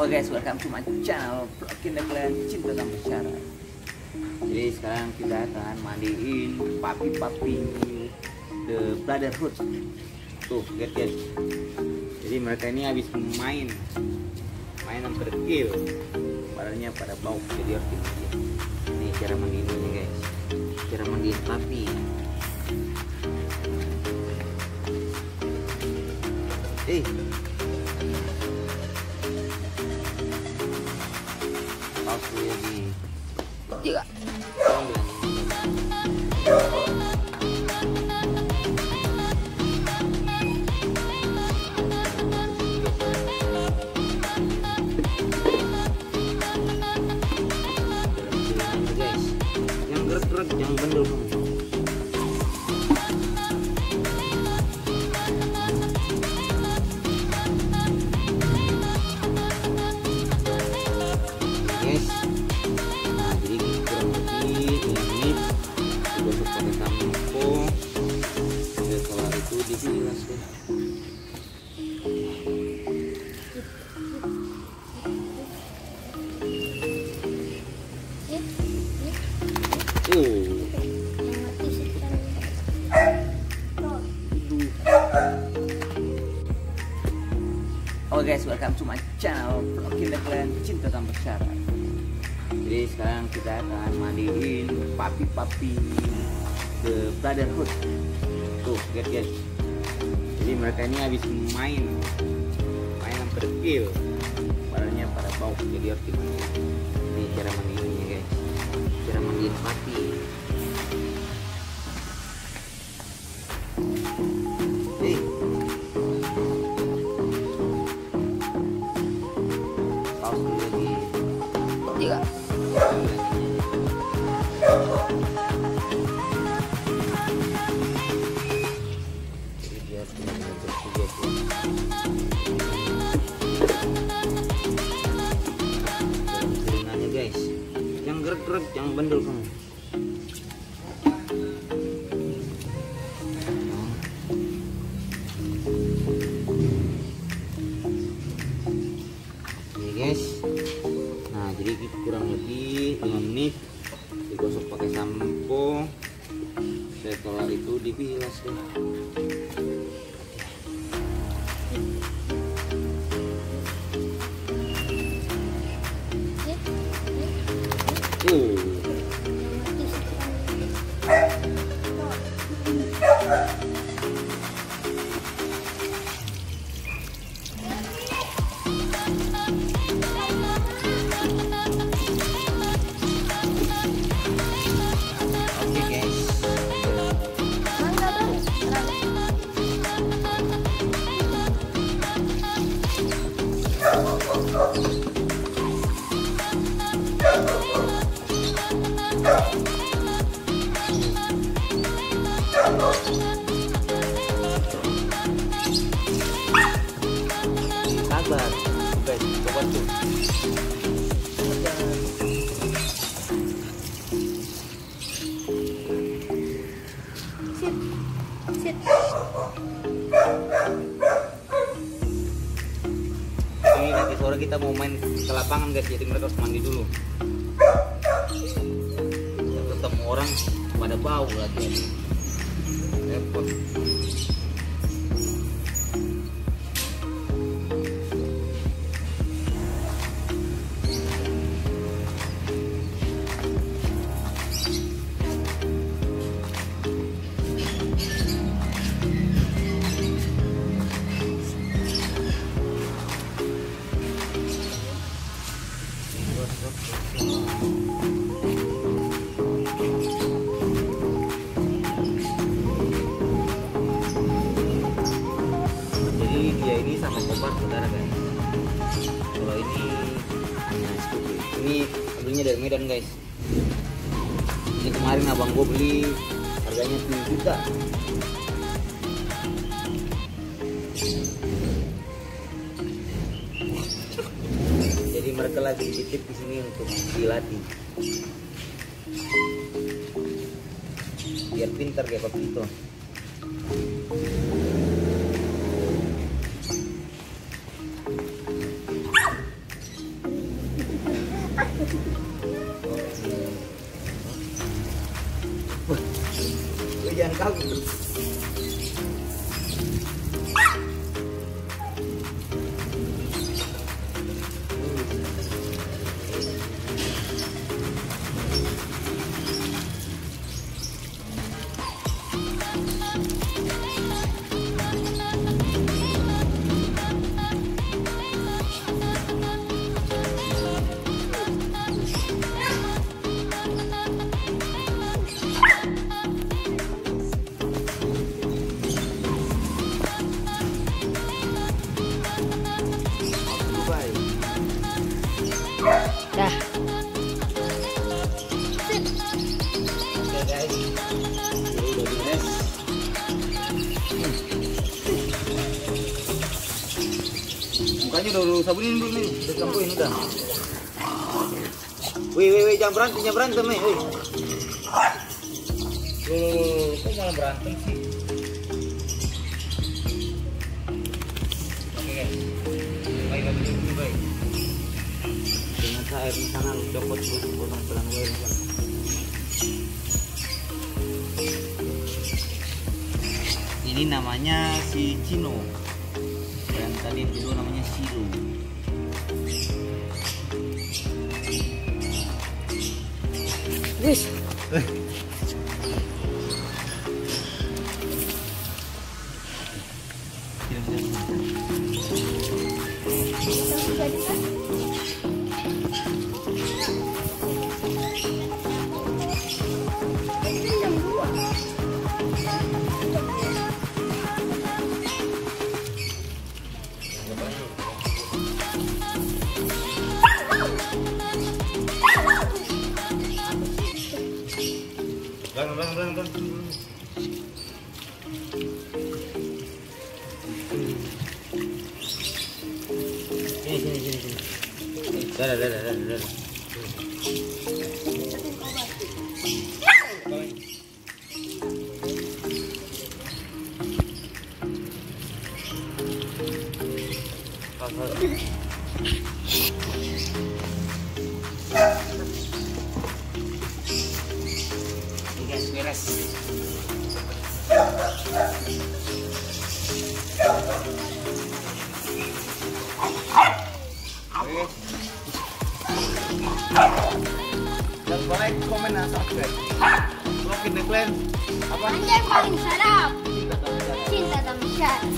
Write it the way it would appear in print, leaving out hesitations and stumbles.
Halo guys, welcome to my channel Vlogin kalian cinta tanpa syarat. Jadi sekarang kita akan mandiin papi-papi the brotherhood. Tuh, lihat guys. Jadi mereka ini habis main hampir kill. Badannya pada bau, jadi harus dimandiin. Ini cara mandiinnya guys. Cara mandiin papi. Paus lagi. Tiga. Guys, yang gerak-gerak, yang bendel kamu. Halo guys, welcome to my channel Vlogin kalian cinta tanpa syarat. Jadi sekarang kita akan mandiin papi-papi the brotherhood. Tuh, lihat guys. Jadi mereka ini habis main hampir kill. Badannya pada bau, jadi harus dimandiin. Ini cara mandiinnya guys. Cara mandiin papi. Paus lagi. Tiga. Guys, yang gerak-gerak, yang bendel kamu. Oke guys, nah jadi kurang lebih 5 menit digosok pakai sampo. Setelah itu dibilas deh. Sabar guys, coba tuh. Sit. Ini nanti sore kita mau main ke lapangan guys, jadi mereka harus mandi dulu. Ketemu orang pada bau lagi. Repot. Jadi dia ini sama kobar saudara guys. Kalau ini hanya cukup. Ini belinya dari Medan guys. Ini kemarin abang gue beli harganya 7 juta. Jadi mereka lagi dititip di sini untuk dilatih. Biar pintar kayak begitu. Dah. Oke guys, ini udah beres. Mukanya udah sabunin dulu nih, udah sampuin udah. Wih, jangan berantem nih, wih. Kok malah berantem sih? Oke guys, baik dulu baik. Dengan air di sana lu copot dulu potong pelan gue. Ini namanya si Cino. Dan tadi dulu namanya Silu. Guys. Belakang. Sini. Dah. Ini guys, beres. Oke. Jangan lupa like, komen, dan subscribe. Vlog in the clan. Apa? Anjing paling sadap. Cinta tak masyarakat.